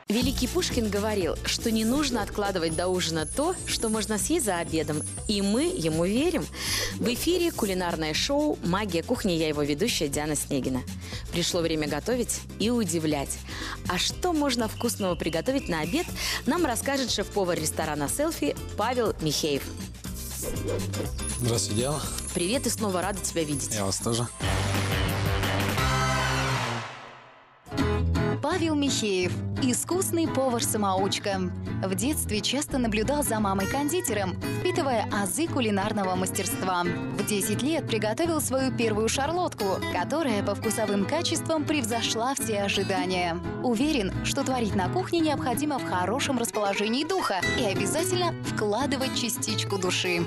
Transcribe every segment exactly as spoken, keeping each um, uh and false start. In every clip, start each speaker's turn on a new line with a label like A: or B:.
A: Великий Пушкин говорил, что не нужно откладывать до ужина то, что можно съесть за обедом. И мы ему верим. В эфире кулинарное шоу «Магия кухни». Я его ведущая Диана Снегина. Пришло время готовить и удивлять. А что можно вкусного приготовить на обед, нам расскажет шеф-повар ресторана «Селфи» Павел Михеев.
B: Здравствуйте, Диана.
A: Привет, и снова рада тебя видеть.
B: Я вас тоже.
C: Павел Михеев – искусный повар-самоучка. В детстве часто наблюдал за мамой-кондитером, впитывая азы кулинарного мастерства. В десять лет приготовил свою первую шарлотку, которая по вкусовым качествам превзошла все ожидания. Уверен, что творить на кухне необходимо в хорошем расположении духа и обязательно вкладывать частичку души.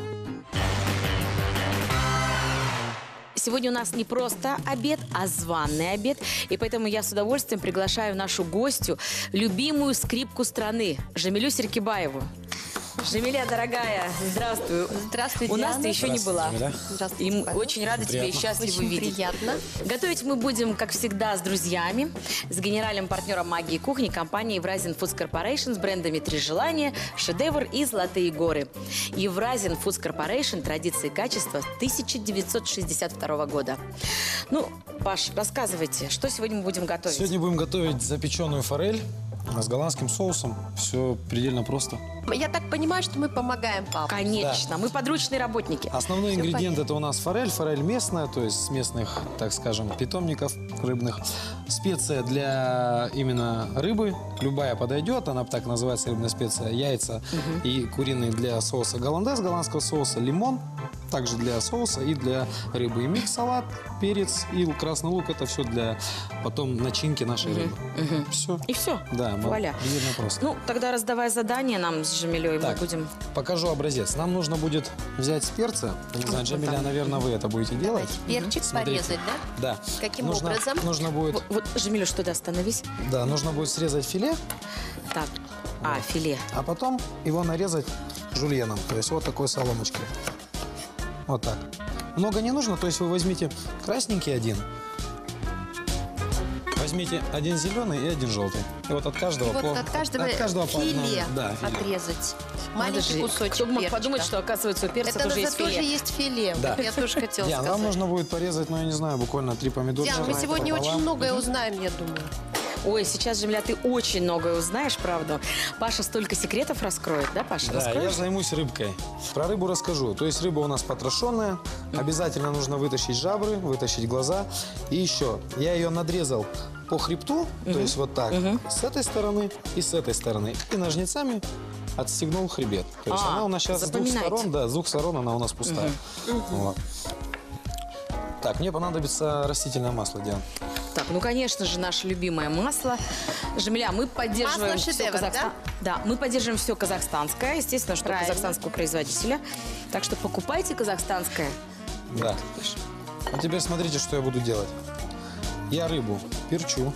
A: Сегодня у нас не просто обед, а званый обед. И поэтому я с удовольствием приглашаю нашу гостью, любимую скрипку страны, Жамилю Серкибаеву. Жамиля, дорогая, здравствуй.
D: Здравствуй,
A: У
D: Диана.
A: нас ты еще не была.
D: Здравствуйте.
A: И мы очень рады тебя и
B: Приятно.
A: счастливы
D: Очень
A: видеть.
D: приятно.
A: Готовить мы будем, как всегда, с друзьями, с генеральным партнером магии кухни компании Евразиан Foods Corporation с брендами «Три желания», «Шедевр» и «Золотые горы». Евразиан Foods Corporation – традиции качества тысяча девятьсот шестьдесят второго года. Ну, Паш, рассказывайте, что сегодня мы будем готовить?
B: Сегодня будем готовить запеченную форель с голландским соусом. Все предельно просто.
D: Я так понимаю, что мы помогаем папе.
A: Конечно,
B: Да.
A: мы подручные работники.
B: Основной
D: Всё
B: ингредиент
D: понятно.
B: это у нас форель. Форель местная, то есть с местных, так скажем, питомников рыбных. Специя для именно рыбы. Любая подойдет, она так называется, рыбная специя. Яйца и куриные для соуса голландез, голландского соуса. Лимон также для соуса и для рыбы. И микс, салат, перец и красный лук. Это все для потом начинки нашей рыбы. Все.
A: И все.
B: Да,
A: Вуаля.
B: предельно просто.
A: Ну, тогда раздавай задание нам с Жамилей, мы
B: Так,
A: будем...
B: покажу образец. Нам нужно будет взять с перца. Не знаю, Джамиля, наверное, вы это будете делать.
D: Перчик
B: Смотрите.
D: порезать, да?
B: Да.
D: Каким
B: нужно,
D: образом?
B: Нужно будет,
A: Вот, вот, Жамилюш, туда остановись.
B: да, нужно будет срезать филе,
A: Так, а, филе.
B: а потом его нарезать жульеном. То есть вот такой соломочкой. Вот так. Много не нужно, то есть вы возьмите красненький один, возьмите один зеленый и один желтый. И вот от каждого,
D: И вот
B: по,
D: от каждого,
B: от каждого по одному.
D: филе
B: Да, филе.
D: отрезать.
A: Надо
D: Маленький
A: же,
D: кусочек
A: кто бы мог
D: перчика.
A: подумать, что, оказывается, у перца
D: Это
A: тоже есть
D: тоже
A: филе.
D: есть филе.
B: Да.
D: Я тоже хотела
B: Диан,
D: сказать.
B: вам нужно будет порезать, ну, я не знаю, буквально три помидорчика.
D: Диана, мы сегодня
B: пополам.
D: очень многое узнаем, я думаю.
A: Ой, сейчас, Жамиля, ты очень многое узнаешь, правда. Паша столько секретов раскроет, да, Паша?
B: Да,
A: Раскроешь?
B: я займусь рыбкой. Про рыбу расскажу. То есть рыба у нас потрошенная. Обязательно нужно вытащить жабры, вытащить глаза. И еще, я ее надрезал по хребту, то есть вот так, с этой стороны и с этой стороны. И ножницами отстегнул хребет. То есть
A: А,
B: она у нас сейчас с двух
A: запоминайте.
B: сторон, да, с двух сторон она у нас пустая. Вот. Так, мне понадобится растительное масло, Диан.
A: Так, ну, конечно же, наше любимое масло. Жамиля, мы поддерживаем
D: Масло
A: все
D: «Шедевр»,
A: казахстан... да? мы поддерживаем все казахстанское, естественно, что
D: Правильно.
A: казахстанского производителя. Так что покупайте казахстанское.
B: Да. А теперь смотрите, что я буду делать. Я рыбу перчу.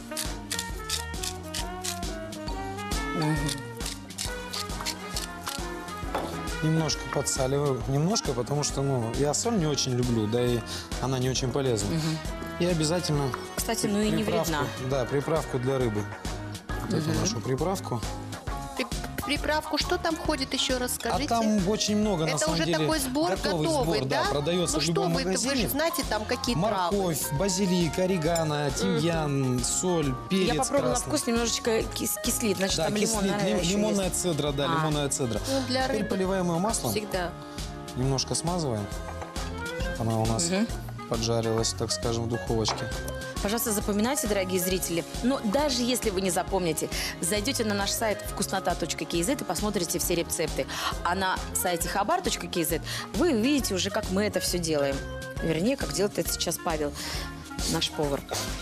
B: Немножко подсаливаю. Немножко, потому что, ну, я соль не очень люблю, да и она не очень полезна. И обязательно...
A: Кстати, ну и не
B: приправку,
A: вредна.
B: Да, приправку для рыбы. Вот эту нашу приправку.
D: При- Приправку, что там входит, еще раз скажите?
B: А там очень много, на
D: Это
B: самом
D: уже
B: деле.
D: такой сбор готовый,
B: сбор,
D: да?
B: продается
D: Ну
B: в
D: что
B: любом
D: вы, вы
B: магазине.
D: же знаете, там какие травы.
B: Морковь, базилик, орегано, тимьян, соль, перец
A: Я попробовала на
B: красный.
A: вкус, немножечко кис- кислит. Значит,
B: Да,
A: там лимон,
B: кислит,
A: наверное,
B: лим-
A: еще
B: лимонная
A: есть.
B: цедра, да,
A: А.
B: лимонная цедра.
D: Ну, для
B: Теперь
D: рыбы
B: поливаем ее маслом,
D: всегда.
B: немножко смазываем. Она у нас поджарилась, так скажем, в духовочке.
A: Пожалуйста, запоминайте, дорогие зрители. Но даже если вы не запомните, зайдете на наш сайт вкуснота точка кз и посмотрите все рецепты. А на сайте хабар точка кз вы увидите уже, как мы это все делаем. Вернее, как делает это сейчас Павел, наш повар.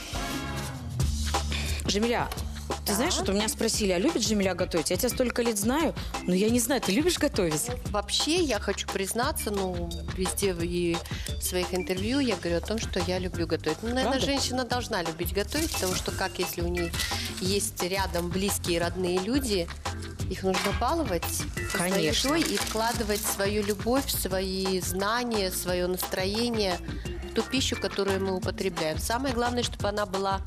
A: Жамиля, ты знаешь, вот у меня спросили, а любит Жамиля готовить? Я тебя столько лет знаю, но я не знаю, ты любишь готовить?
D: Вообще, я хочу признаться, ну, везде в и в своих интервью я говорю о том, что я люблю готовить. Ну, наверное,
A: Правда?
D: женщина должна любить готовить, потому что как, если у нее есть рядом близкие, родные люди, их нужно баловать вкусной
A: Конечно.
D: едой и вкладывать свою любовь, свои знания, свое настроение в ту пищу, которую мы употребляем. Самое главное, чтобы она была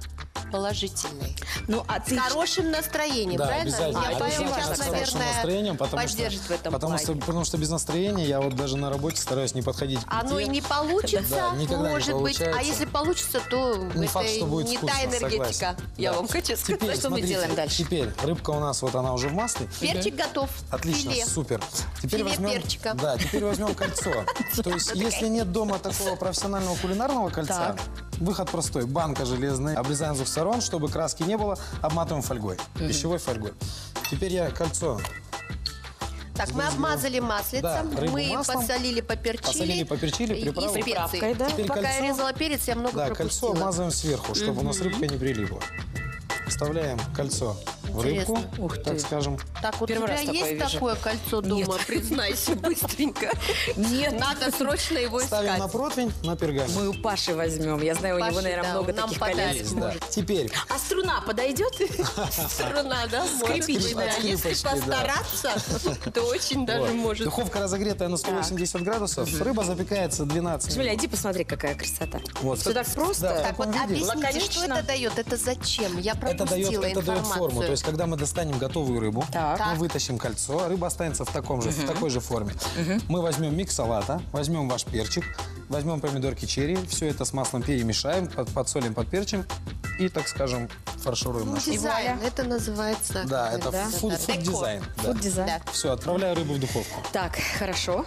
D: положительной.
A: Ну, а ты...
D: С хорошим настроением,
B: Да,
D: правильно?
B: обязательно.
D: Я Павел
B: Обязательно
D: сейчас,
B: с хорошим
D: наверное,
B: настроением, потому
D: поддержит
B: что,
D: в этом
B: потому
D: плане.
B: что, потому что без настроения я вот даже на работе стараюсь не подходить к
D: Оно
B: плите.
D: и не получится,
B: Да, никогда не
D: может быть. А
B: получается.
D: если получится, то
B: Не
D: это
B: факт, что будет
D: не
B: вкусно,
D: та энергетика.
B: согласен.
D: Я
B: Да.
D: вам хочу сказать.
B: Теперь,
A: Что мы
B: смотрите,
A: делаем дальше?
B: Теперь рыбка у нас вот она уже в масле.
D: Перчик готов.
B: Отлично,
D: Филе.
B: супер. Теперь
D: Филе
B: возьмем,
D: перчика.
B: Да, теперь возьмем кольцо. То есть, если нет дома такого профессионального кулинарного кольца,
A: Так.
B: выход простой. Банка железная, обрезаем с двух сторон, чтобы краски не было, обматываем фольгой, пищевой фольгой. Теперь я кольцо
D: Так, мы обмазали маслицем,
B: Да, рыбу
D: мы
B: маслом.
D: посолили, поперчили.
B: Посолили, поперчили,
D: и
B: приправы.
D: специи.
A: Приправкой, да.
B: Теперь
D: Пока
B: кольцо.
D: я резала перец, я много
B: Да,
D: пропустила.
B: кольцо обмазываем сверху, чтобы у нас рыбка не прилипла. Вставляем кольцо в рыбку,
D: Интересно.
A: Ух ты.
B: так скажем.
D: Так, вот
A: Первый
D: у тебя
A: раз такое
D: есть
A: вижу.
D: такое кольцо дома?
A: Нет.
D: Признайся быстренько.
A: Нет.
D: Надо срочно его
B: Ставим
D: искать.
B: на противень, на пергамент.
A: Мы у Паши возьмем. Я знаю, у него,
D: Паши,
A: наверное,
D: да,
A: много
D: он нам
A: таких
D: подарит.
A: колец.
B: Есть, да.
D: может.
B: Теперь
A: А струна подойдет?
D: Струна, да? Может
A: Скрипичная.
D: быть, да. Если
B: Скрипочки, да.
D: постараться, то очень даже
B: вот.
D: может.
B: Духовка разогретая на сто восемьдесят градусов. Рыба запекается двенадцать
A: Шмеля,
B: минут.
A: иди посмотри, какая красота.
B: Вот.
A: Все так просто.
B: Да,
D: Так, вот
B: таком виде.
D: объясните,
A: Лаконично.
D: что это дает? Это зачем? Я
B: Это
D: пропустила
B: дает, это дает
D: информацию.
B: форму. То есть, когда мы достанем готовую рыбу,
A: Так.
B: мы вытащим кольцо, рыба останется в, таком же, в такой же форме. Мы возьмем микс салата, возьмем ваш перчик, возьмем помидорки черри, все это с маслом перемешаем, под- подсолим, подперчим и, так скажем, фаршируем наш.
D: Дизайн, это называется...
B: Да,
D: как
B: это
D: да?
B: фуд-
D: Да, декор.
B: фуд-дизайн. Да.
A: Фуд-дизайн.
D: Да.
B: Все, отправляю рыбу в духовку.
A: Так, хорошо.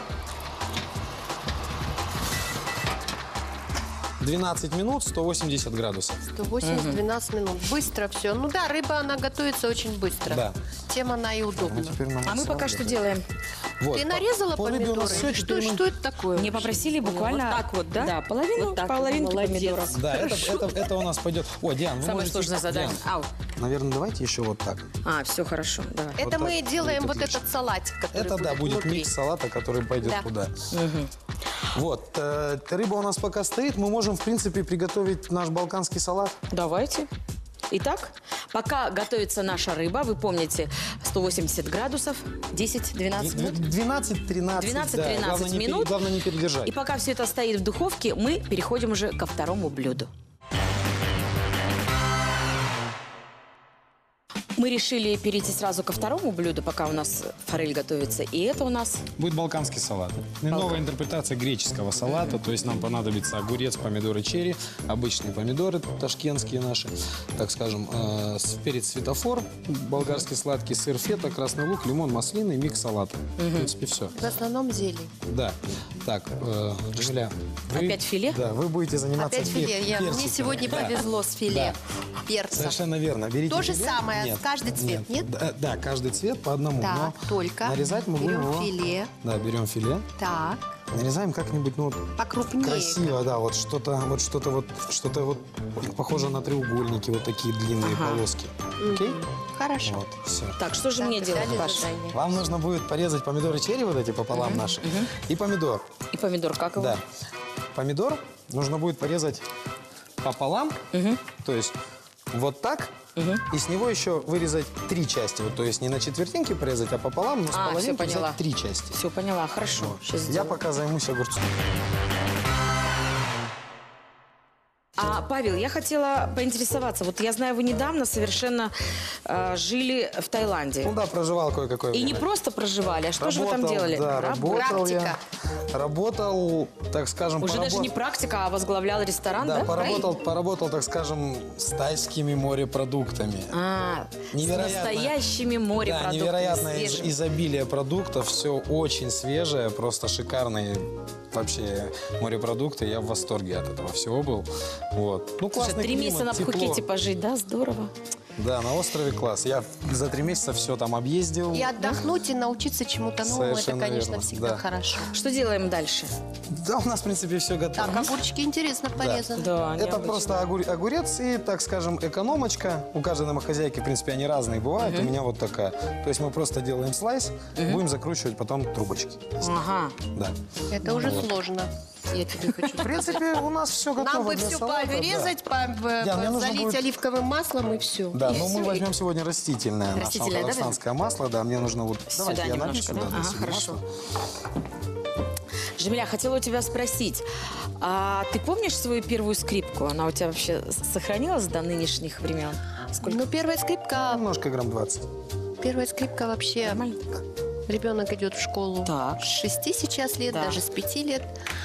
B: двенадцать минут, сто восемьдесят градусов.
D: сто восемьдесят двенадцать минут. Быстро все. Ну да, рыба, она готовится очень быстро.
B: Да.
D: Тем она и удобна.
B: Теперь нам
A: А мы
B: сразу
A: пока что
B: готовим.
A: делаем?
B: Вот,
D: Ты
B: по-
D: нарезала
B: по рыбе у нас
D: помидоры?
B: всё,
D: Что,
B: теперь мы-
D: что это такое?
A: Мне
D: вообще?
A: попросили буквально...
E: Вот так вот, да?
A: Да, половину,
E: Вот так вот,
A: половинку
E: молодец.
A: помидоров.
B: Да, это, это, это у нас пойдет. О, Диан, вы
A: Самое
B: можете-
A: сложное задание.
B: Диан,
A: Ау.
B: наверное, давайте еще вот так.
A: А, все хорошо, давай.
D: Это
B: Вот
D: мы
B: так
D: делаем
B: будет
D: вот
B: отлично.
D: этот салатик, который
B: Это, да, будет
D: внутри.
B: микс салата, который пойдет
D: Да.
B: туда. Вот, э, рыба у нас пока стоит, мы можем, в принципе, приготовить наш балканский салат.
A: Давайте. Итак, пока готовится наша рыба, вы помните, сто восемьдесят градусов, десять-двенадцать минут.
B: двенадцать-тринадцать.
A: двенадцать-тринадцать
B: да, главное не пере-
A: минут.
B: главное не передержать.
A: И пока все это стоит в духовке, мы переходим уже ко второму блюду. Мы решили перейти сразу ко второму блюду, пока у нас форель готовится. И это у нас...
B: Будет балканский салат. И новая интерпретация греческого салата. То есть нам понадобится огурец, помидоры черри, обычные помидоры ташкентские наши, так скажем, э, с- перец светофор, болгарский сладкий, сыр фета, красный лук, лимон, маслины, микс салата. В принципе, все.
D: В основном зелень.
B: Да. Так, э, Джамиля, вы-
A: Опять филе?
B: Да, вы будете заниматься
D: Опять
B: пер-
D: филе. Я- мне
B: персиком.
D: сегодня
B: Да.
D: повезло с филе перца.
B: Совершенно верно. Берите
D: То же
B: филе.
D: самое,
B: Нет,
D: каждый цвет, нет?
B: Да, да, каждый цвет по одному.
D: Так,
B: но
D: только
B: нарезать мы будем
D: берем
B: его.
D: филе.
B: Да, берем филе.
D: Так,
B: Нарезаем как-нибудь, ну, вот
D: покрупнее.
B: красиво, да, вот что-то, вот что-то вот, что-то вот похоже на треугольники, вот такие длинные
A: Ага.
B: полоски. Окей?
D: Хорошо.
B: Вот, все.
A: Так, что же
D: Так,
A: мне делать,
D: взяли
A: Паш?
D: задание.
B: Вам нужно будет порезать помидоры черри вот эти пополам наши и помидор.
A: И помидор, как его?
B: Да. Помидор нужно будет порезать пополам, то есть вот так, и с него еще вырезать три части. Вот, то есть не на четвертинки порезать, а пополам, но с
A: А, всё
B: половинки
A: поняла.
B: взять три части.
A: Все поняла, хорошо. Сейчас
B: Я
A: сделаю.
B: пока займусь огурцом.
A: А, Павел, я хотела поинтересоваться. Вот я знаю, вы недавно совершенно э, жили в Таиланде.
B: Ну да, проживал кое-какое
A: И
B: время.
A: не просто проживали, а что же вы там
B: Работал,
A: делали?
B: Да,
A: Работали.
B: работал я.
D: Практика.
B: Работал, так скажем,
A: Уже даже
B: поработ-
A: не практика, а возглавлял ресторан, да?
B: Да, поработал, поработал, так скажем, с тайскими морепродуктами.
A: А,
B: Невероятно.
A: с настоящими
B: Да,
A: морепродуктами.
B: невероятное из-
A: свежими.
B: изобилие продуктов, все очень свежее, просто шикарные вообще морепродукты. Я в восторге от этого всего был. Вот. Ну,
A: Слушай,
B: классный
A: три
B: климат,
A: месяца на
B: тепло.
A: Пхукете пожить, да? Здорово.
B: Да, на острове класс. Я за три месяца все там объездил.
D: И отдохнуть, и научиться чему-то новому, это,
B: Совершенно
D: конечно,
B: верно,
D: всегда
B: да.
D: хорошо.
A: Что делаем дальше?
B: Да, у нас, в принципе, все готово.
D: Так, огурчики интересно порезаны.
A: Да,
B: Это
A: необычно.
B: просто огур- огурец и, так скажем, экономочка. У каждой домохозяйки, в принципе, они разные бывают. У меня вот такая. То есть мы просто делаем слайс, будем закручивать потом трубочки.
A: Ага.
B: Да.
D: Это уже сложно. Я тебе хочу
B: В принципе, у нас все готово
D: Нам бы
B: для
D: все
B: салата, да.
D: порезать, по- в-
B: Диан, мне нужно
D: залить
B: будет-
D: оливковым маслом и все.
B: Да, но мы возьмем сегодня растительное, наше
A: Растительное, да,
B: казахстанское масло. Да, мне нужно вот...
A: Сюда
B: Давайте я налью
A: немножко,
B: сюда,
A: да? Ага,
B: себе
A: хорошо.
B: масло.
A: Жемиля, хотела у тебя спросить, а ты помнишь свою первую скрипку? Она у тебя вообще сохранилась до нынешних времен? Сколько?
D: Ну, первая скрипка,
B: Немножко грамм двадцать.
D: первая скрипка вообще...
A: Нормально.
D: Ребенок идет в школу
A: Так.
D: с шести сейчас лет,
A: Да.
D: даже с пяти лет.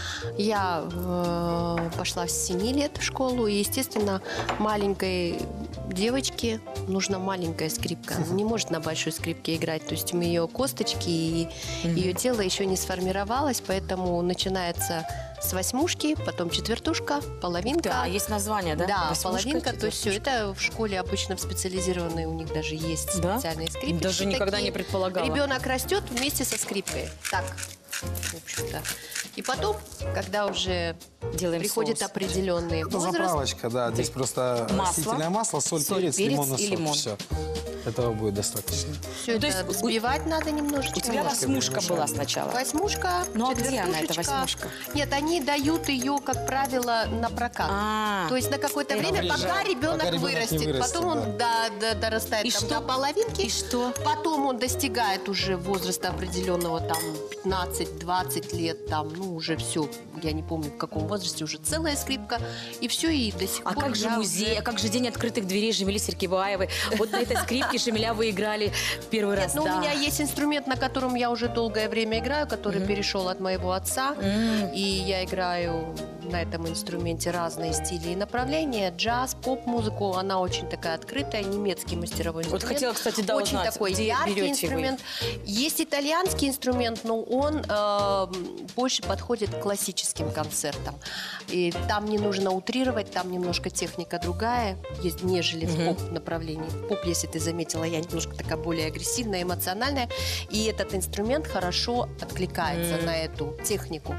D: Я э, пошла с семи лет в школу, и, естественно, маленькой девочке нужна маленькая скрипка. Она не может на большой скрипке играть. То есть у нее косточки, и ее тело еще не сформировалось, поэтому начинается с восьмушки, потом четвертушка, половинка.
A: Да, есть название, да?
D: Да,
A: Восьмушка,
D: половинка, то есть все
A: четвертушка.
D: это в школе обычно в специализированные у них даже есть
A: Да?
D: специальные скрипки.
A: Даже никогда не предполагала.
D: Ребенок растет вместе со скрипкой. Так, в общем-то. И потом, когда уже
A: Делаем
D: приходит
A: соус.
D: определенный
B: Ну,
D: возраст,
B: заправочка, да. Здесь просто
A: Масло,
B: растительное масло, соль,
A: соль,
B: перец,
A: перец
B: лимонный
A: и
B: сок.
A: лимон.
B: Все. Этого будет достаточно.
D: все
A: Ну, то
D: это
A: есть у-
D: взбивать надо немножечко.
A: У тебя
B: Немножко
A: восьмушка
B: перемешаем.
A: была сначала.
D: Восьмушка,
A: Ну, а где она, эта
D: четвертушечка?
A: восьмушка?
D: Нет, они дают ее, как правило, на прокат.
A: А,
D: То есть на какое-то
A: Это
D: время,
A: приезжает.
D: пока ребенок
B: Пока ребенок не
D: вырастет.
B: вырастет,
D: Потом он до- до- дорастает
A: И
D: там,
A: что?
D: до половинки.
A: и что?
D: Потом он достигает уже возраста определенного, там, пятнадцать-двадцать лет, там, ну, уже все, я не помню, в каком возрасте, уже целая скрипка, и все, и до сих
A: А
D: пор
A: как же
D: я
A: музей,
D: уже-
A: а как же день открытых дверей Жемили Серкибаевой? Вот на этой скрипке Жемиля вы играли первый
D: Нет,
A: раз,
D: ну,
A: да.
D: у меня есть инструмент, на котором я уже долгое время играю, который перешел от моего отца,
A: М.
D: и я играю на этом инструменте разные стили и направления, джаз, поп-музыку, она очень такая открытая, немецкий мастеровой
A: Вот
D: инструмент.
A: хотела, кстати, да,
D: Очень
A: узнать,
D: такой
A: где
D: яркий
A: берете вы?
D: инструмент. Есть итальянский инструмент, но он э, больше подходит к классическим концертам. И там не нужно утрировать, там немножко техника другая, есть, нежели в поп-направлении. В поп, если ты заметила, я немножко такая более агрессивная, эмоциональная. И этот инструмент хорошо откликается
A: Мгм.
D: на эту технику.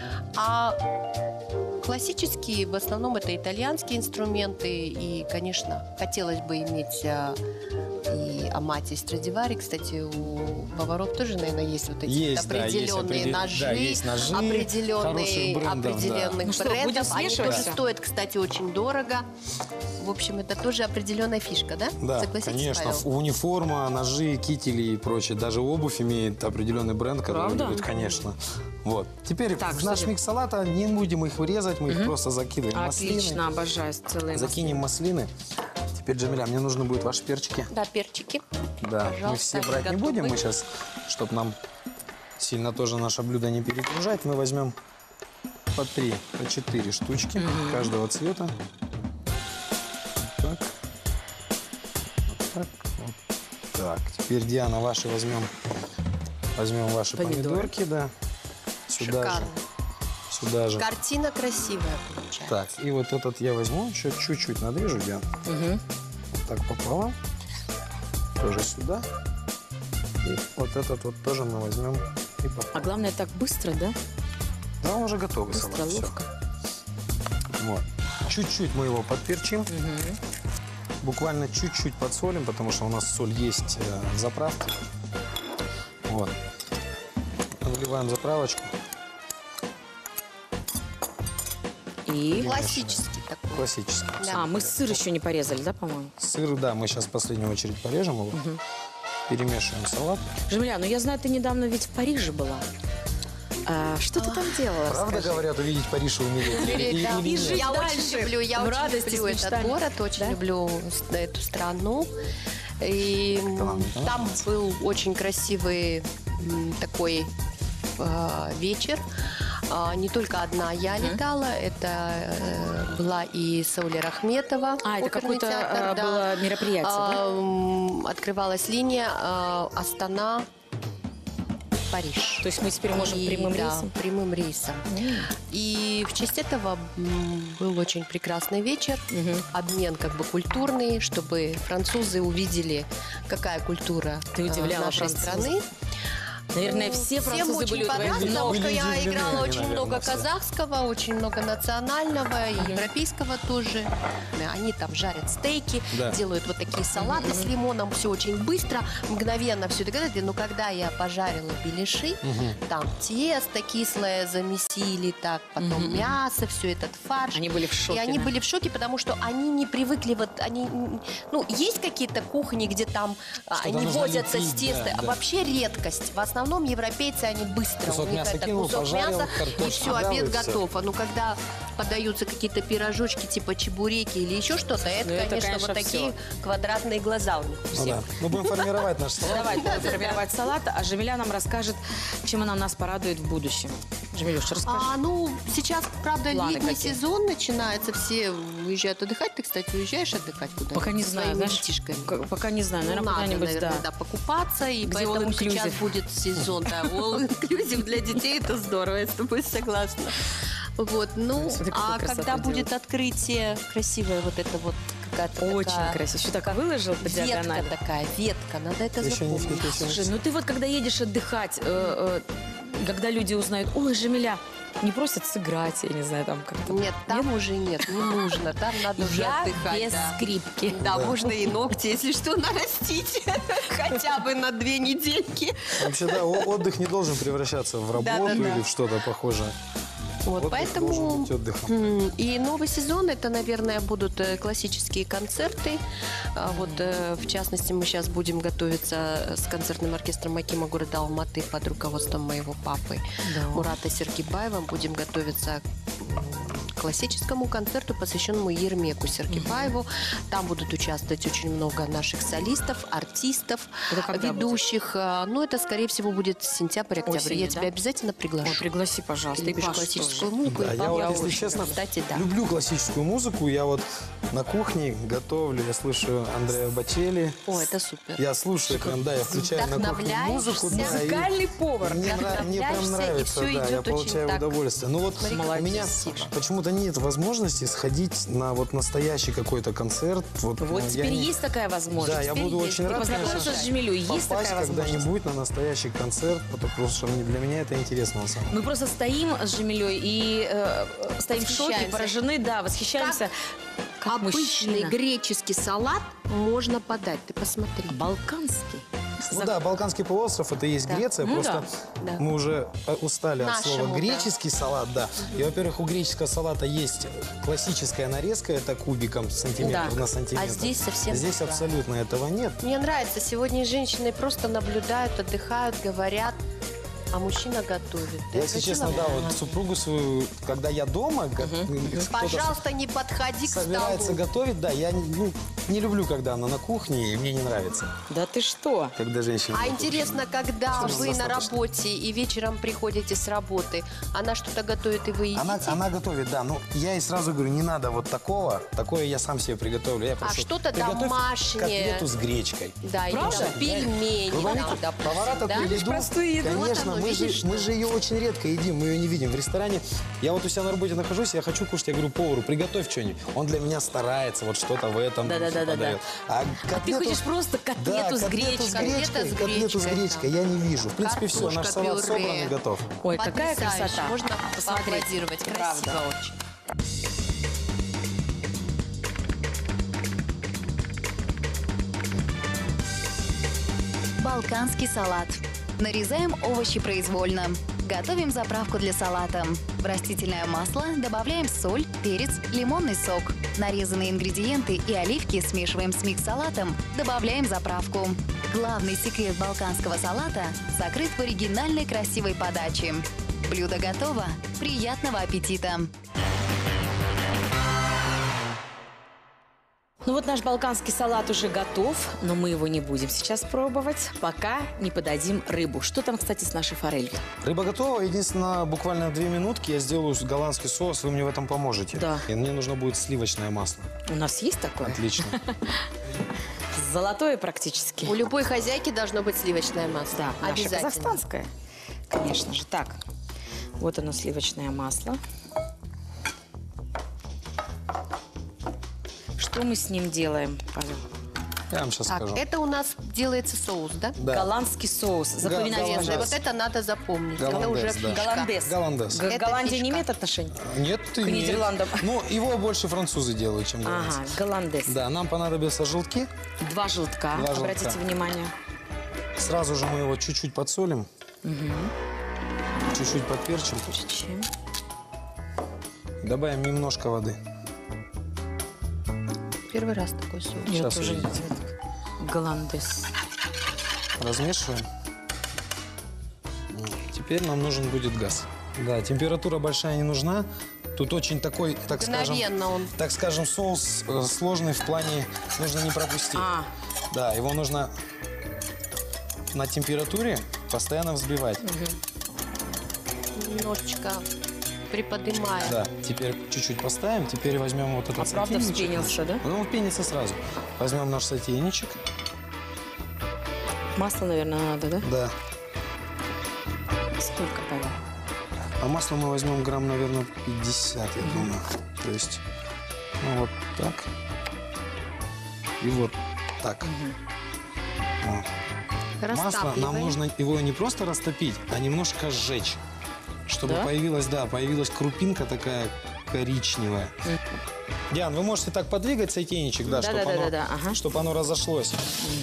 D: А классические, в основном, это итальянские инструменты. И, конечно, хотелось бы иметь а, и Амати Страдивари. Кстати, у поваров тоже, наверное, есть вот эти
B: Есть, да, есть
D: определенные
B: определ-
D: ножи,
B: да, есть ножи
D: определенные,
B: хороших брендов, да.
D: определенных
A: Ну что, будем
D: брендов. Они
A: смешивать
D: тоже
A: всё?
D: стоят, кстати, очень дорого. В общем, это тоже определенная фишка, да?
B: Да,
D: Согласитесь,
B: конечно.
D: Павел?
B: Ф- Униформа, ножи, кители и прочее. Даже обувь имеет определенный бренд, который
A: Правда?
B: любит, конечно. Вот. Теперь
A: Так,
B: в
A: что
B: наш
A: делать?
B: микс салата не будем их вырезать, мы их просто закидываем маслины.
A: Отлично, обожаю целые
B: Закинем маслины. Теперь, Джамиля, мне нужны будут ваши перчики.
D: Да, перчики.
B: Да, мы
D: Пожалуйста,
B: все
D: они
B: брать не
D: готовы.
B: будем. Мы сейчас, чтобы нам сильно тоже наше блюдо не перегружать, мы возьмем по три, по четыре штучки каждого цвета. Так. Вот так. Вот так. Теперь, Диана, ваши возьмем. Возьмем ваши
A: Помидоры.
B: помидорки, да. Сюда
D: Шикарно.
B: же. Сюда же.
D: Картина красивая получается.
B: Так, и вот этот я возьму, еще чуть-чуть надрежу, Диана.
A: Мгм.
B: Вот так пополам. Тоже сюда. И вот этот вот тоже мы возьмем и
A: А
B: пополам.
A: главное, так быстро, да?
B: Да, он уже готовый
A: Быстро,
B: салат. всё.
A: ловко.
B: Вот. Чуть-чуть мы его подперчим.
A: Мгм.
B: Буквально чуть-чуть подсолим, потому что у нас соль есть э, в заправке. Вот. Выливаем заправочку.
A: И...
D: Классический такой.
B: Классический.
D: Да.
A: А, мы сыр еще не порезали, да, по-моему?
B: Сыр, да, мы сейчас в последнюю очередь порежем его. Перемешиваем салат.
A: Жемиля, ну я знаю, ты недавно ведь в Париже была. А, что ты там делала?
B: Правда
A: расскажи?
B: говорят, увидеть Париж и умереть? Или- или-
D: Да.
B: или
A: И
B: нет?
A: жить
D: Я
A: дальше
D: очень люблю, я
A: в
D: очень
A: радости,
D: люблю
A: с
D: этот
A: мечтами.
D: город, очень
A: Да?
D: люблю с- эту страну. И м,
B: Талант, да?
D: там был очень красивый м, такой э, вечер. А, не только одна я летала, это э, была и Сауля Рахметова.
A: А, это
D: оперный
A: какое-то
D: театр,
A: а,
D: да.
A: было мероприятие, да?
D: А, м, Открывалась линия э, Астана, Париж.
A: То есть мы теперь можем
D: И,
A: прямым
D: да,
A: рейсом?
D: прямым рейсом. И в честь этого м, был очень прекрасный вечер,
A: Мгм.
D: обмен как бы культурный, чтобы французы увидели, какая культура
A: Ты
D: э,
A: удивляла
D: нашей
A: французов.
D: страны.
A: Наверное,
D: Ну,
A: все
D: всем
A: французы
D: очень
A: были у твоих
D: понравилось, потому
A: ног.
D: что
B: Были
D: я
B: удивлены
D: играла
B: они,
D: очень
B: наверное,
D: много
B: все.
D: казахского, очень много национального, и европейского тоже. Они там жарят стейки,
B: Да.
D: делают вот такие салаты с лимоном, все очень быстро, мгновенно все это готовят. Но когда я пожарила беляши, там тесто кислое замесили, так, потом мясо, все этот фарш.
A: Они были в шоке,
D: И они
A: да?
D: были в шоке, потому что они не привыкли, вот они, ну, есть какие-то кухни, где там а,
B: Что-то
D: они
B: нужно
D: возятся с
B: лепить,
D: теста,
B: да,
D: а
B: да.
D: вообще редкость. В основном основном европейцы, они быстро.
B: Кусок
D: у них
B: мяса
D: это
B: кинул,
D: кусок
B: пожарил,
D: мяса, и
B: картошку
D: все,
B: дал,
D: обед
B: и всё.
D: готов. А ну когда подаются какие-то пирожочки, типа чебуреки или еще что-то, это,
A: Ну, это,
D: конечно,
A: конечно,
D: вот такие квадратные глаза у них у
B: Ну
D: всех.
B: да. Мы будем формировать наш салат.
A: Давай будем формировать салат, а Жамиля нам расскажет, чем она нас порадует в будущем. Жамилюш, расскажи.
D: А, ну, сейчас, правда,
A: Планы
D: летний
A: какие?
D: сезон начинается, все уезжают отдыхать. Ты, кстати, уезжаешь отдыхать куда-нибудь?
A: Пока не
D: Со
A: знаю,
D: своими
A: знаешь,
D: детишками?
A: к- пока не знаю,
D: Ну,
A: наверное,
D: надо,
A: куда-нибудь,
D: наверное,
A: да.
D: да, покупаться, и
A: Где
D: поэтому
A: all-inclusive.
D: сейчас будет сезон, да, all-inclusive для детей, это здорово, я с тобой согласна. Вот, ну,
A: Смотри, какую
D: а
A: красоту
D: когда будет
A: делают.
D: открытие, красивое вот это вот, какая-то
A: Очень
D: такая
A: красиво. Еще так выложил по
D: ветка
A: диагонали.
D: такая, ветка, надо это
B: Еще не
D: запомнить.
B: цветет, еще не
A: Слушай, ну ты вот когда едешь отдыхать, э, э, когда люди узнают, ой, Жамиля, не просят сыграть, я не знаю, там как-то.
D: Нет, там уже нет, не нужно, там надо уже
A: Я
D: отдыхать.
A: без
D: да.
A: скрипки.
D: Да, можно и ногти, если что, нарастить хотя бы на две недельки.
B: Вообще, да, о- отдых не должен превращаться в работу
D: Да-да-да.
B: или в что-то похожее.
D: Вот,
B: Отдых
D: поэтому
B: должен быть отдыхом.
D: м, и новый сезон это, наверное, будут э, классические концерты. А Вот э, в частности мы сейчас будем готовиться с концертным оркестром Акима города Алматы под руководством моего папы
A: Да.
D: Мурата Серкибаева. Будем готовиться к классическому концерту, посвященному Ермеку Серкибаеву. Там будут участвовать очень много наших солистов, артистов,
A: Это когда
D: ведущих. А, Ну, это, скорее всего, будет сентябрь-октябрь.
A: Осенью,
D: Я
A: да?
D: тебя обязательно приглашу.
A: Ой, пригласи, пожалуйста.
D: Ты
A: И
D: любишь
A: Пашу
D: классическую
A: тоже.
D: музыку?
B: Да,
D: и
B: я
D: папа
B: вот, если
D: очень.
B: честно,
D: Кстати, да.
B: люблю классическую музыку. Я вот на кухне готовлю, я слушаю Андреа Бочелли.
D: О, это супер.
B: Я слушаю, прям, да, я включаю на кухне музыку. Да, и
A: Музыкальный повар.
B: мне, нра- мне прям
D: вдохновляешься, и
B: нравится,
D: всё
B: да,
D: идет
B: я
D: очень
B: получаю
D: так.
B: удовольствие. Ну вот
D: Смотри,
B: у
D: как
B: меня
D: красиво.
B: почему-то нет возможности сходить на вот настоящий какой-то концерт. Вот,
A: Вот
B: ну, я
A: теперь
B: не-
A: есть такая возможность.
B: Да, я
A: Теперь
B: буду
A: есть.
B: очень
A: Ты
B: рад,
A: познакомился
B: конечно,
A: с Жамилей, есть
B: попасть
A: такая возможность?
B: когда-нибудь на настоящий концерт, потому что для меня это интересно на самом деле.
A: Мы просто стоим с Жамилей и э, стоим в шоке,
D: Восхищаемся.
A: поражены, да, восхищаемся. Как
D: Обычный
A: мужчина.
D: греческий салат можно подать. Ты посмотри.
A: Балканский.
B: Ну да, Балканский полуостров, это и есть
D: Да.
B: Греция,
A: Ну
B: просто
D: да, да.
B: мы уже э, устали от
D: Нашему,
B: слова
D: да.
B: греческий салат, да. И, во-первых, у греческого салата есть классическая нарезка, это кубиком сантиметр
A: Да.
B: на сантиметр.
D: А здесь совсем
B: Здесь
D: другая.
B: абсолютно этого нет.
D: Мне нравится. Сегодня женщины просто наблюдают, отдыхают, говорят, а мужчина готовит. Ты
B: Я, если
D: обратила
B: честно, да,
D: внимание?
B: вот супругу свою, когда я дома, го- кто-то
D: Пожалуйста, не подходи к
B: собирается
D: столу.
B: готовить, да, я не- ну, не люблю, когда она на кухне, и мне не нравится,
A: Да ты что?
B: когда женщина
D: А
B: на кухне.
D: интересно, когда
B: Всё
D: вы на
B: достаточно.
D: работе и вечером приходите с работы, она что-то готовит, и вы едите?
B: Она, она готовит, да. Ну, я ей сразу говорю, не надо вот такого. Такое я сам себе приготовлю. Я прошу,
D: что-то
B: «Приготовь
D: домашнее».
B: котлету с гречкой.
D: Да, или
A: Правда?
D: там пельмени,
B: Вы
D: там,
B: знаете,
D: допустим,
B: повара
D: да?
B: такую еду,
A: простую еду.
B: конечно,
D: Вот оно,
B: мы, же,
D: видишь,
B: мы же ее очень редко едим, мы ее не видим в ресторане. Я вот у себя на работе нахожусь, я хочу кушать, я говорю повару, приготовь что-нибудь. Он для меня старается, вот что-то в этом
A: Да-да-да-да-да.
B: подает. А,
A: А ты
B: котлету-
A: хочешь просто
B: Да,
A: котлету с
B: котлету
A: гречкой.
B: с
D: Котлета
B: гречкой,
D: с
B: котлету с
D: гречкой,
B: гречкой я не вижу. В принципе, все, наш
D: Картошка,
B: салат
D: пюре.
B: собран и готов.
A: Ой, какая
D: Потрясающе.
A: красота.
D: Можно
A: Посмотреть.
D: поаплодировать. Красиво
A: Правда.
D: очень.
C: Балканский салат. Нарезаем овощи произвольно. Готовим заправку для салата. В растительное масло добавляем соль, перец, лимонный сок. Нарезанные ингредиенты и оливки смешиваем с микс-салатом. Добавляем заправку. Главный секрет балканского салата сокрыт в оригинальной красивой подаче. Блюдо готово. Приятного аппетита!
A: Ну вот наш балканский салат уже готов, но мы его не будем сейчас пробовать, пока не подадим рыбу. Что там, кстати, с нашей форелью?
B: Рыба готова. Единственное, буквально две минутки я сделаю голландский соус, вы мне в этом поможете.
A: Да.
B: И мне нужно будет сливочное масло.
A: У нас есть такое?
B: Отлично.
A: Золотое практически.
D: У любой хозяйки должно быть сливочное масло.
A: Да, наше
D: обязательно.
A: казахстанское. Конечно же. Так, вот оно, сливочное масло. Что мы с ним делаем, Павел?
B: Я вам сейчас
D: Так,
B: скажу.
D: это у нас делается соус, да?
B: Да.
A: Голландский соус. Запоминайте,
B: голландез.
A: пожалуйста.
D: Вот это надо запомнить. Это
B: Голландез,
D: уже
B: да.
D: фишка.
A: Голландез.
B: Голландез.
A: Г-
D: Это
A: Голландия не
D: фишка.
A: имеет отношения?
B: Нет, ты
A: К Нидерландам.
B: Ну, его больше французы делают, чем голландцы.
A: Ага, голландез.
B: Да, нам понадобятся желтки.
A: Два желтка,
B: Два желтка.
A: обратите внимание.
B: Сразу же мы его чуть-чуть подсолим. Чуть-чуть подперчим.
A: Перчим.
B: Добавим немножко воды.
D: Первый раз такой соус.
A: Я
B: Сейчас
A: тоже
B: увидите.
A: не- Голландез.
B: Размешиваем. теперь нам нужен будет газ. Да, температура большая не нужна. Тут очень такой, так скажем,
D: Мгновенно он.
B: так скажем, соус э, сложный в плане нужно не пропустить.
A: А.
B: Да, его нужно на температуре постоянно взбивать.
D: Немножечко приподнимая.
B: Да, теперь чуть-чуть поставим. Теперь возьмем вот этот
A: А правда
B: сотейничек.
A: вспенился, да?
B: Ну, вспенится сразу. Возьмем наш сотейничек.
A: Масло, наверное, надо, да?
B: Да.
A: Сколько поля?
B: А масло мы возьмем грамм, наверное, пятьдесят, я думаю. То есть, ну, вот так. И вот так. Вот. Масло нам
D: Растапливаем.
B: нужно его не просто растопить, а немножко сжечь. Чтобы
A: Да?
B: появилась, да, появилась крупинка такая коричневая. Диан, вы можете так подвигать сотейничек, да, чтобы оно,
A: Да-да-да-да, ага.
B: чтоб оно разошлось.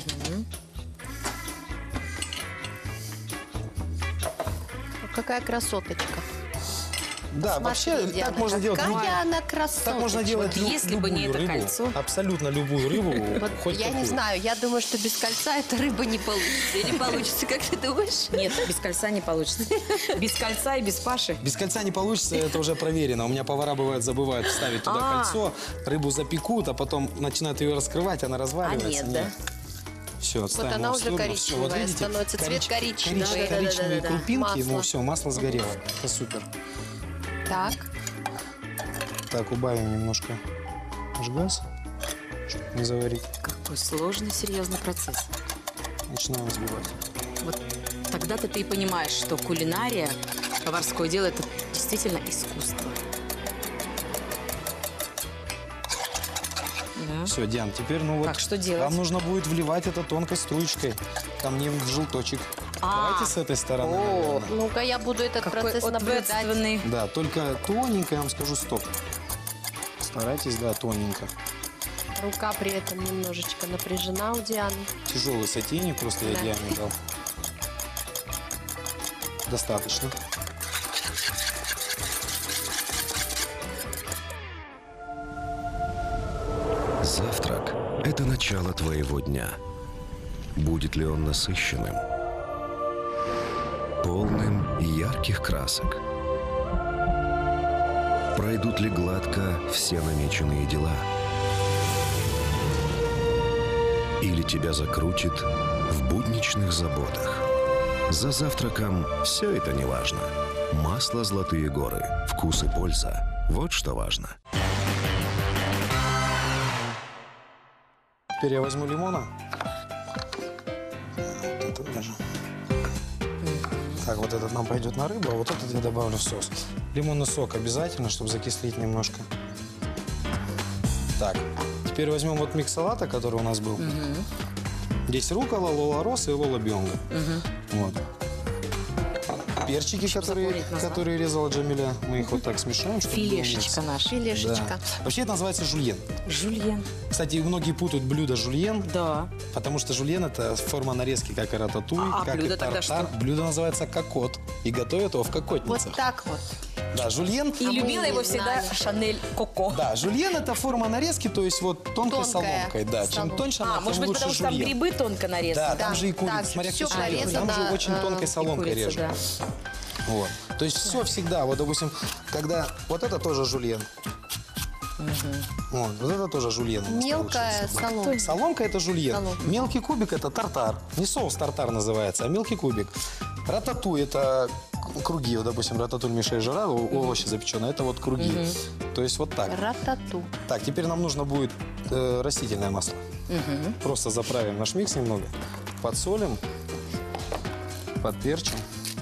D: Какая красоточка.
B: Да,
D: Смотри,
B: вообще
D: Диана,
B: так можно делать.
D: какая
B: любую-
D: она красоточка.
B: Так можно делать лю-
A: если бы не
B: любую
A: это
B: рыбу,
A: кольцо.
B: абсолютно любую рыбу,
D: Вот
B: хоть
D: я не
B: какую.
D: знаю, я думаю, что без кольца эта рыба не получится. Или получится, как ты думаешь?
A: Нет, без кольца не получится. Без кольца и без Паши.
B: Без кольца не получится, это уже проверено. У меня повара бывает забывают вставить туда
A: А.
B: кольцо, рыбу запекут, а потом начинают ее раскрывать, она разваливается.
A: нет, да?
B: Все, отставим
D: она
B: его в
D: уже
B: сторону.
D: коричневая
B: Всё, вот видите,
D: становится, цвет
B: корич-
D: коричневый.
B: корич-
A: Да-да-да-да-да-да.
B: коричневые крупинки, ему
D: Масло.
B: все, масло сгорело. Это супер.
D: Так.
B: Так, убавим немножко наш газ, чтобы не заварить.
A: Какой сложный, серьезный процесс.
B: Начинаем взбивать.
A: Вот тогда-то ты и понимаешь, что кулинария, поварское дело, это действительно искусство. Да.
B: Все, Диан, теперь, ну вот,
A: Так, что делать?
B: вам нужно будет вливать это тонкой струечкой ко мне в желточек.
A: А.
B: Давайте с этой стороны,
A: О.
B: наверное.
D: Ну-ка, я буду этот
A: Какой
D: процесс наблюдать.
A: ответственный.
B: Да, только тоненько, я вам скажу, стоп. Старайтесь, да, тоненько.
D: Рука при этом немножечко напряжена у Дианы.
B: Тяжелый сотейник просто я
D: Да.
B: Диане дал. Достаточно.
E: Завтрак – это начало твоего дня. Будет ли он насыщенным, полным ярких красок? Пройдут ли гладко все намеченные дела? Или тебя закрутит в будничных заботах? За завтраком все это не важно. Масло «Золотые горы», вкус и польза – вот что важно.
B: Теперь я возьму лимона. Вот это даже. Так, вот этот нам пойдет на рыбу, а вот этот я добавлю в соус. Лимонный сок обязательно, чтобы закислить немножко. Так, теперь возьмем вот микс салата, который у нас был. Здесь рукола, лола рос и лола бионга. Вот. Перчики, которые,
A: запомнить название.
B: которые резала Джамиля, мы их вот так смешаем. чтобы был микс.
A: Филешечка наша.
D: Филешечка.
B: Да. Вообще это называется жульен.
A: Жульен.
B: Кстати, многие путают блюдо жульен,
A: Да.
B: потому что жульен это форма нарезки, как и рататуй,
A: А
B: как
A: блюдо
B: и
A: тогда
B: тартар.
A: что?
B: Блюдо называется кокот и готовят его в
D: Вот
B: кокотницах.
D: так вот.
B: Да, жульен.
A: И
D: А мы
A: любила
D: не
A: его всегда
D: знали.
A: Шанель Коко.
B: Да, жульен это форма нарезки, то есть вот тонкой
D: Тонкая
B: соломкой. Да, чем
D: соломка.
B: тоньше она,
A: А,
B: тем
A: может быть,
B: лучше
A: потому что там
B: жульен.
A: грибы тонко нарезаны.
B: Да, там
D: Да,
B: же и курица,
D: так,
B: смотря
D: всё
B: какая жульен. Там же
D: порезано,
B: очень
D: э,
B: тонкой
A: И
B: соломкой
A: курица,
B: режут.
A: да.
B: Вот. То есть все всегда, вот, допустим, когда вот это тоже жульен. Вот, вот это тоже жульен. у нас
D: Мелкая
B: получился.
D: соломка.
B: Соломка это жульен.
D: Соломка.
B: Мелкий кубик это тартар. Не соус тартар называется, а мелкий кубик. Рататуй это к- круги. Вот, допустим, рататуй Мишель Жара, о- овощи запеченные, это вот круги. То есть вот так.
D: Ратату.
B: Так, теперь нам нужно будет э, растительное масло. Просто заправим наш микс немного. Подсолим. Подперчим.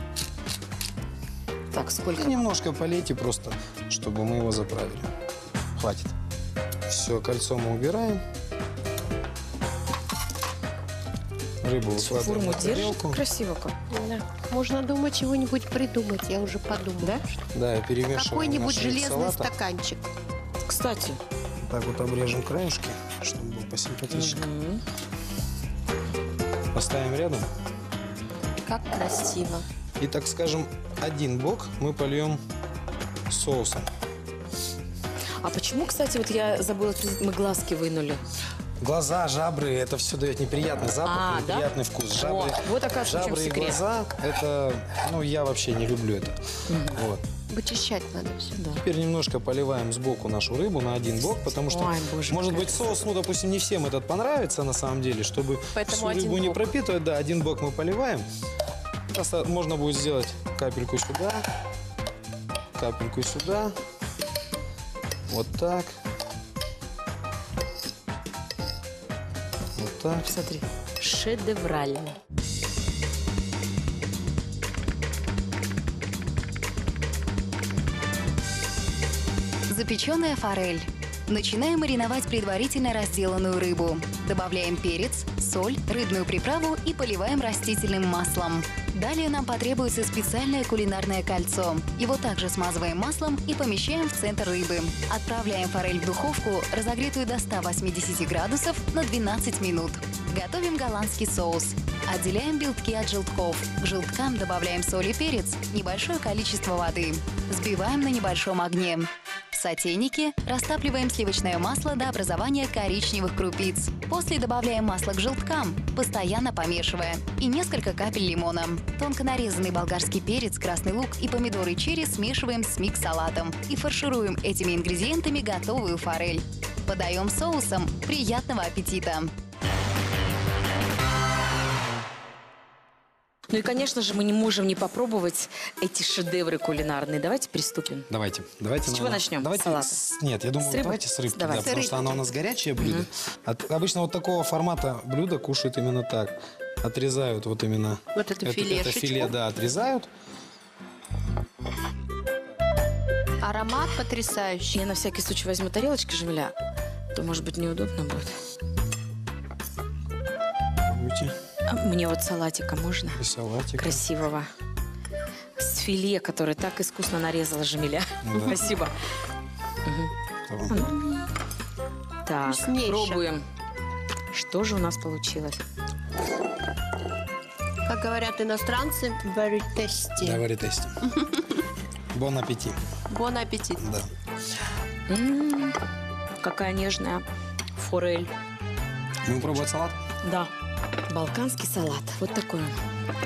A: Так, сколько?
B: И немножко полейте просто, чтобы мы его заправили. Хватит. Все, кольцо мы убираем. Рыбу выкладываем
A: Форму
B: на
A: держит.
B: тарелку.
A: Красиво как.
D: Да. Можно думать, чего-нибудь придумать. Я уже подумала.
A: Да?
B: Да, перемешиваем
D: Какой-нибудь
B: наш микс
D: железный
B: салата.
D: стаканчик.
A: Кстати,
B: Так вот обрежем краешки, чтобы было посимпатичнее. Поставим рядом.
D: Как красиво.
B: И, так скажем, один бок мы польем соусом.
A: а почему, кстати, вот я забыла спросить, мы глазки вынули?
B: Глаза, жабры, это все дает неприятный запах,
A: А, да?
B: неприятный вкус. Жабры,
A: О, вот, оказывается, в чем
B: жабры и
A: секрет.
B: глаза, это, ну, я вообще не люблю это. Вот.
D: Вычищать надо все.
A: Да.
B: Теперь немножко поливаем сбоку нашу рыбу на один бок, потому что,
A: Ой, боже,
B: может
A: какая
B: быть, соус, ну, допустим, не всем этот понравится на самом деле, чтобы
D: Поэтому
B: всю
D: один
B: рыбу не
D: бок.
B: пропитывать, да, один бок мы поливаем. Просто можно будет сделать капельку сюда, капельку сюда, вот так, вот так.
A: Смотри, шедеврально.
C: Запеченная форель. Начинаем мариновать предварительно разделанную рыбу. Добавляем перец, соль, рыбную приправу и поливаем растительным маслом. Далее нам потребуется специальное кулинарное кольцо. Его также смазываем маслом и помещаем в центр рыбы. Отправляем форель в духовку, разогретую до ста восьмидесяти градусов, на двенадцать минут. Готовим голландский соус. Отделяем белтки от желтков. К желткам добавляем соль и перец, небольшое количество воды. Взбиваем на небольшом огне. В сотейнике растапливаем сливочное масло до образования коричневых крупиц. После добавляем масло к желткам, постоянно помешивая, и несколько капель лимона. Тонко нарезанный болгарский перец, красный лук и помидоры черри смешиваем с микс-салатом и фаршируем этими ингредиентами готовую форель. Подаем соусом. Приятного аппетита!
A: Ну и, конечно же, мы не можем не попробовать эти шедевры кулинарные. Давайте приступим.
B: Давайте, давайте.
A: С чего
B: наверное,
A: начнем?
B: Давайте
A: Салата?
B: с- Нет, я думаю,
A: С рыбы?
B: давайте с рыбки,
A: Давай.
B: да,
A: С
B: потому что
D: рыбки.
B: оно у нас горячее блюдо. От- обычно вот такого формата блюда кушают именно так. Отрезают вот именно
D: Вот эту
B: это
D: филешечку.
B: филе, да, отрезают.
D: Аромат потрясающий.
A: Я на всякий случай возьму тарелочки Жемеля. То, может быть, неудобно будет.
B: Будете
A: А мне вот салатика можно?
B: и салатик.
A: Красивого. С филе, которое так искусно нарезала Жемеля.
B: Да.
A: Спасибо. Так,
D: Вкуснейше.
A: пробуем. Что же у нас получилось?
D: Как говорят иностранцы, very tasty.
B: Давай тесте. Бон аппетит.
D: Бон аппетит.
B: Да.
A: М, какая нежная форель.
B: Будем пробовать салат?
A: Да, балканский салат. Вот такой он.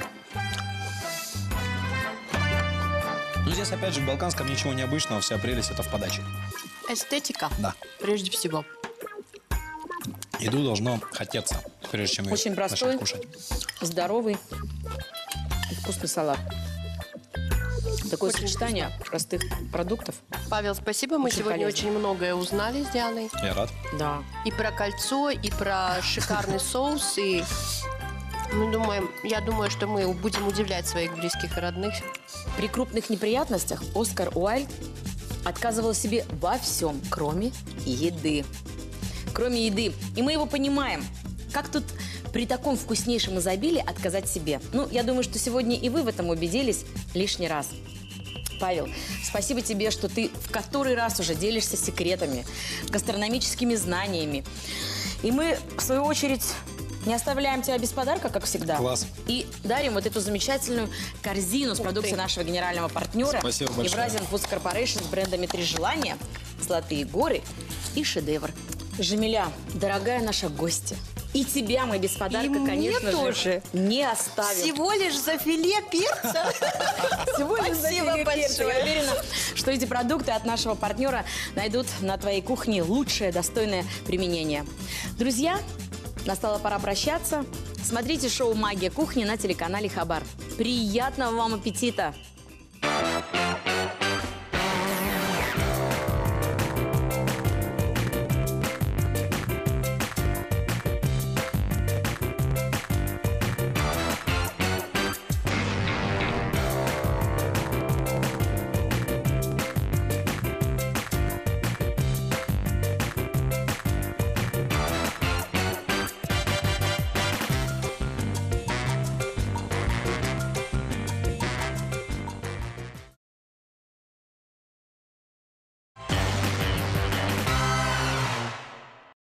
B: Ну, здесь, опять же, в балканском ничего необычного. Вся прелесть это в подаче.
D: Эстетика.
B: Да.
D: Прежде всего.
B: Еду должно хотеться, прежде чем ее
A: Очень простой.
B: начать кушать.
A: Здоровый и вкусный салат. Такое
D: Очень
A: сочетание простых продуктов.
D: Павел, спасибо. Мы
A: Очень
D: сегодня
A: полезно.
D: очень многое узнали с Дианой.
B: Я рад.
A: Да.
D: И про кольцо, и про шикарный соус. И мы думаем, я думаю, что мы будем удивлять своих близких и родных.
A: При крупных неприятностях Оскар Уайльд отказывал себе во всем, кроме еды. Кроме еды. И мы его понимаем. Как тут при таком вкуснейшем изобилии отказать себе? Ну, я думаю, что сегодня и вы в этом убедились лишний раз. Павел, спасибо тебе, что ты в который раз уже делишься секретами, гастрономическими знаниями. И мы, в свою очередь, не оставляем тебя без подарка, как всегда.
B: Класс.
A: И дарим вот эту замечательную корзину с продукцией
D: ты.
A: нашего генерального партнера.
B: Спасибо большое.
A: Евразиан Foods Corporation с брендами «Три желания», «Золотые горы» и «Шедевр». Жемеля, дорогая наша гостья, и тебя мы без подарка,
D: И мне
A: конечно
D: тоже.
A: же, не оставим.
D: Всего лишь за филе перца.
A: Всего лишь за
D: Спасибо
A: филе перца.
D: большое.
A: Я уверена, что эти продукты от нашего партнера найдут на твоей кухне лучшее, достойное применение. Друзья, настала пора прощаться. Смотрите шоу «Магия кухни» на телеканале Хабар. Приятного вам аппетита!